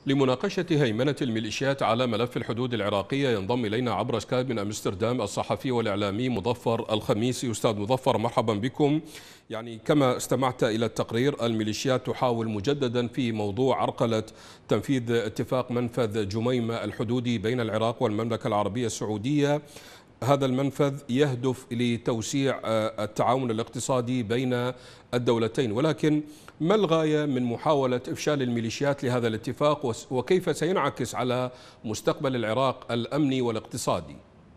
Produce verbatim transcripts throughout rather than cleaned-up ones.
لمناقشة هيمنة الميليشيات على ملف الحدود العراقية ينضم إلينا عبر سكايب من أمستردام الصحفي والإعلامي مظفر الخميسي. أستاذ مظفر، مرحبا بكم. يعني كما استمعت إلى التقرير، الميليشيات تحاول مجددا في موضوع عرقلة تنفيذ اتفاق منفذ جميمة الحدودي بين العراق والمملكة العربية السعودية. هذا المنفذ يهدف لتوسيع التعاون الاقتصادي بين الدولتين، ولكن ما الغاية من محاولة إفشال الميليشيات لهذا الاتفاق، وكيف سينعكس على مستقبل العراق الأمني والاقتصادي؟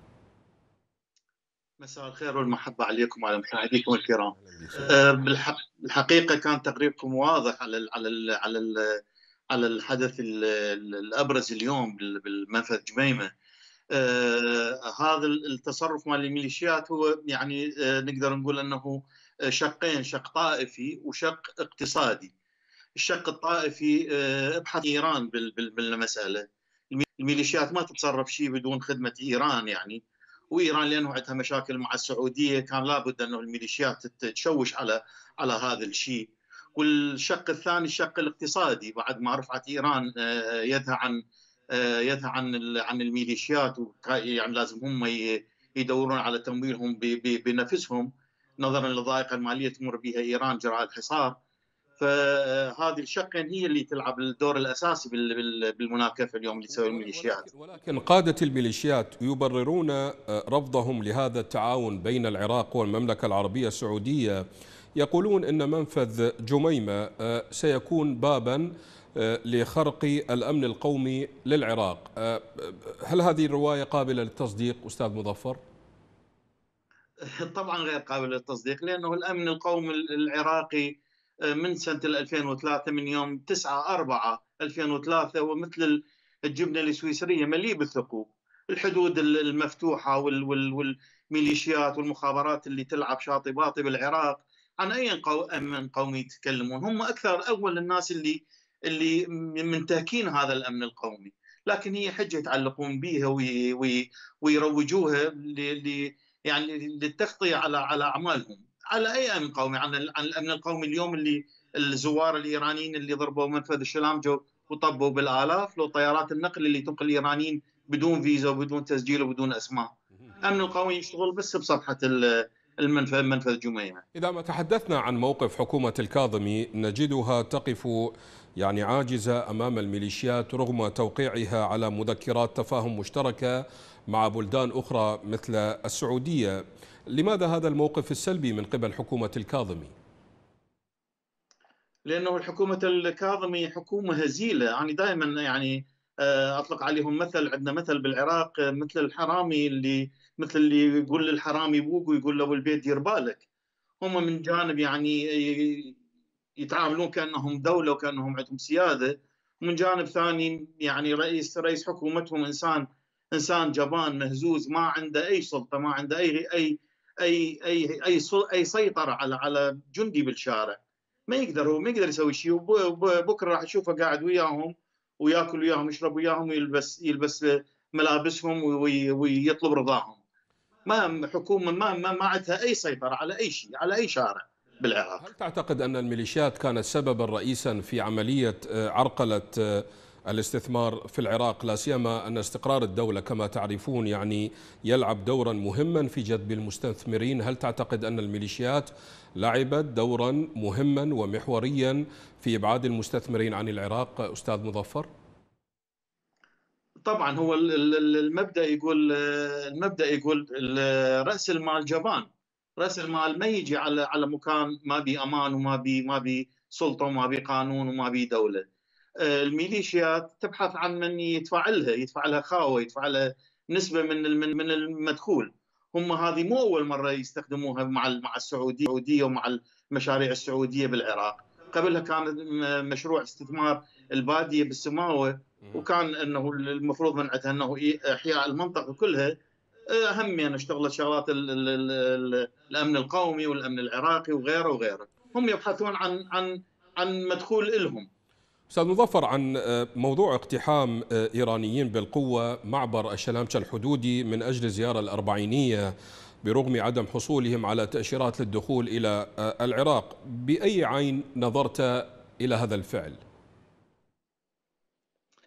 مساء الخير والمحبة عليكم وعلى مشاهديكم الكرام. بالحقيقة كان تقريركم واضح على ال على ال على ال على الحدث الأبرز اليوم بالمنفذ جميمة. آه هذا التصرف مال الميليشيات هو يعني آه نقدر نقول انه شقين، شق طائفي وشق اقتصادي. الشق الطائفي آه ابحث ايران بالمساله. الميليشيات ما تتصرف شيء بدون خدمه ايران يعني، وايران لانه عندها مشاكل مع السعوديه كان لابد انه الميليشيات تشوش على على هذا الشيء. والشق الثاني الشق الاقتصادي، بعد ما رفعت ايران آه يدها عن يدها عن عن الميليشيات، يعني لازم هم يدورون على تمويلهم بنفسهم نظرا للضائقه الماليه تمر بها ايران جراء الحصار. فهذه الشقين هي اللي تلعب الدور الاساسي بالمناكفه اليوم اللي تسوي الميليشيات. ولكن قاده الميليشيات يبررون رفضهم لهذا التعاون بين العراق والمملكه العربيه السعوديه، يقولون ان منفذ جميمه سيكون بابا لخرق الأمن القومي للعراق. هل هذه الرواية قابلة للتصديق أستاذ مظفر؟ طبعا غير قابلة للتصديق، لأنه الأمن القومي العراقي من سنة ألفين وثلاثة، من يوم تسعة أربعة ألفين وثلاثة، ومثل الجبنة السويسرية مليء بالثقوب. الحدود المفتوحة والميليشيات والمخابرات اللي تلعب شاطئ باطي بالعراق، عن أي أمن قومي يتكلمون؟ هم أكثر أول الناس اللي اللي منتهكين هذا الامن القومي، لكن هي حجه يتعلقون بها ويروجوها يعني للتغطيه على على اعمالهم. على اي امن قومي؟ عن عن الامن القومي اليوم اللي الزوار الايرانيين اللي ضربوا منفذ الشلامجو وطبوا بالالاف، لو طيارات النقل اللي تنقل الايرانيين بدون فيزا وبدون تسجيل وبدون اسماء. الامن القومي يشتغل بس بصفحه المنفذ منفذ جميمة. إذا ما تحدثنا عن موقف حكومة الكاظمي، نجدها تقف يعني عاجزة أمام الميليشيات رغم توقيعها على مذكرات تفاهم مشتركة مع بلدان أخرى مثل السعودية. لماذا هذا الموقف السلبي من قبل حكومة الكاظمي؟ لأنه الحكومة الكاظمي حكومة هزيلة. يعني دائما يعني أطلق عليهم مثل، عندنا مثل بالعراق مثل الحرامي اللي مثل اللي يقول للحرامي بوق ويقول له بالبيت دير بالك. هم من جانب يعني يتعاملون كأنهم دولة وكأنهم عندهم سيادة، ومن جانب ثاني يعني رئيس رئيس حكومتهم إنسان إنسان جبان مهزوز، ما عنده أي سلطة، ما عنده أي أي أي أي أي, أي سيطرة على على جندي بالشارع. ما يقدر هو ما يقدر يسوي شيء، وبكرة راح تشوفه قاعد وياهم وياكل وياهم ويشرب وياهم ويلبس يلبس ملابسهم ويطلب رضاهم. ما حكومة ما ما, ما عندها أي سيطرة على أي شيء، على أي شارع بالعراق. هل تعتقد أن الميليشيات كانت سببا رئيسا في عملية عرقلة الاستثمار في العراق، لا سيما أن استقرار الدولة كما تعرفون يعني يلعب دورا مهما في جذب المستثمرين؟ هل تعتقد أن الميليشيات لعبت دورا مهما ومحوريا في إبعاد المستثمرين عن العراق أستاذ مظفر؟ طبعا هو المبدأ يقول المبدأ يقول رأس المال جبان. رأس المال ما يجي على على مكان ما بي امان وما بي ما بي سلطه وما بي قانون وما بي دوله. الميليشيات تبحث عن من يدفع لها، يدفع لها خاوه، يدفع لها نسبه من من المدخول. هم هذه مو اول مره يستخدموها مع مع السعوديه ومع المشاريع السعوديه بالعراق. قبلها كان مشروع استثمار الباديه بالسماوه، وكان انه المفروض من عندها انه احياء المنطقه كلها. اهم يعني اشتغلت شغلات ال ال ال الامن القومي والامن العراقي وغيره وغيره. هم يبحثون عن عن عن مدخول لهم. أستاذ مظفر، عن موضوع اقتحام إيرانيين بالقوة معبر الشلامشة الحدودي من أجل الزيارة الأربعينية برغم عدم حصولهم على تأشيرات للدخول إلى العراق، بأي عين نظرت إلى هذا الفعل؟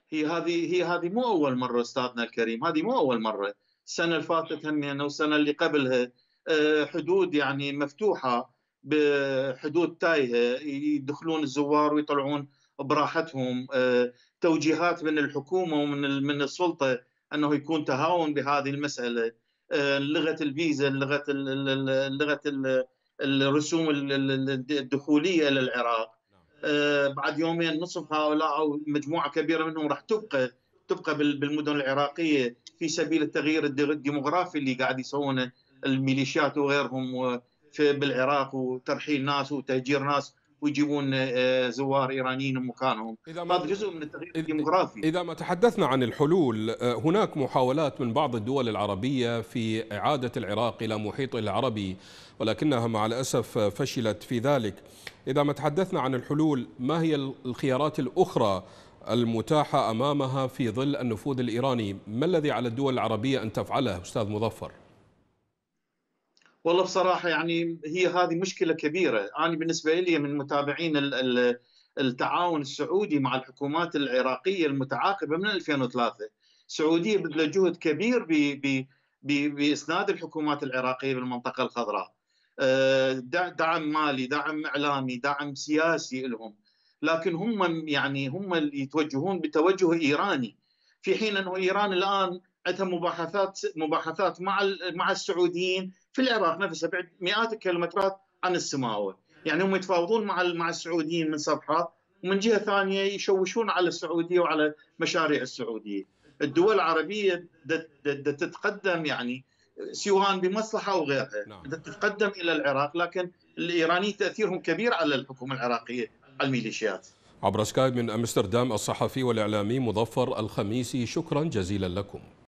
هي هذه هي هذه مو اول مره استاذنا الكريم، هذه مو اول مره. السنه اللي فاتت همينه والسنه اللي قبلها آه، حدود يعني مفتوحه، بحدود تايهه، يدخلون الزوار ويطلعون براحتهم. آه، توجيهات من الحكومه ومن من السلطه انه يكون تهاون بهذه المساله. آه، لغه الفيزا، لغه لغه الرسوم الدخوليه للعراق. آه، بعد يومين نصف هؤلاء او مجموعه كبيره منهم راح تبقى تبقى بالمدن العراقيه في سبيل التغيير الديموغرافي اللي قاعد يسوونه الميليشيات وغيرهم في بالعراق، وترحيل ناس وتهجير ناس ويجيبون آه، زوار ايرانيين مكانهم. إذا ما هذا جزء من التغيير الديموغرافي. إذا ما تحدثنا عن الحلول، هناك محاولات من بعض الدول العربية في إعادة العراق إلى محيطه العربي، ولكنها مع الأسف فشلت في ذلك. إذا ما تحدثنا عن الحلول، ما هي الخيارات الأخرى المتاحة أمامها في ظل النفوذ الإيراني؟ ما الذي على الدول العربية أن تفعله أستاذ مظفر؟ والله بصراحة يعني هي هذه مشكلة كبيرة. أنا بالنسبة لي من متابعين التعاون السعودي مع الحكومات العراقية المتعاقبة من ألفين وثلاثة. السعودية بذل جهد كبير بإسناد الحكومات العراقية بالمنطقة الخضراء، دعم مالي، دعم إعلامي، دعم سياسي لهم. لكن هم يعني هم اللي يتوجهون بتوجه إيراني، في حين أنه إيران الآن عندها مباحثات مباحثات مع مع السعوديين في العراق نفسه بعد مئات الكيلومترات عن السماوه. يعني هم يتفاوضون مع مع السعوديين من صفحه، ومن جهه ثانيه يشوشون على السعوديه وعلى مشاريع السعوديه. الدول العربيه تتقدم يعني سواء بمصلحه او غيرها، نعم. تتقدم الى العراق، لكن الايرانيين تاثيرهم كبير على الحكومه العراقيه، على الميليشيات. عبر سكايب من أمستردام الصحفي والإعلامي مظفر الخميسي، شكرا جزيلا لكم.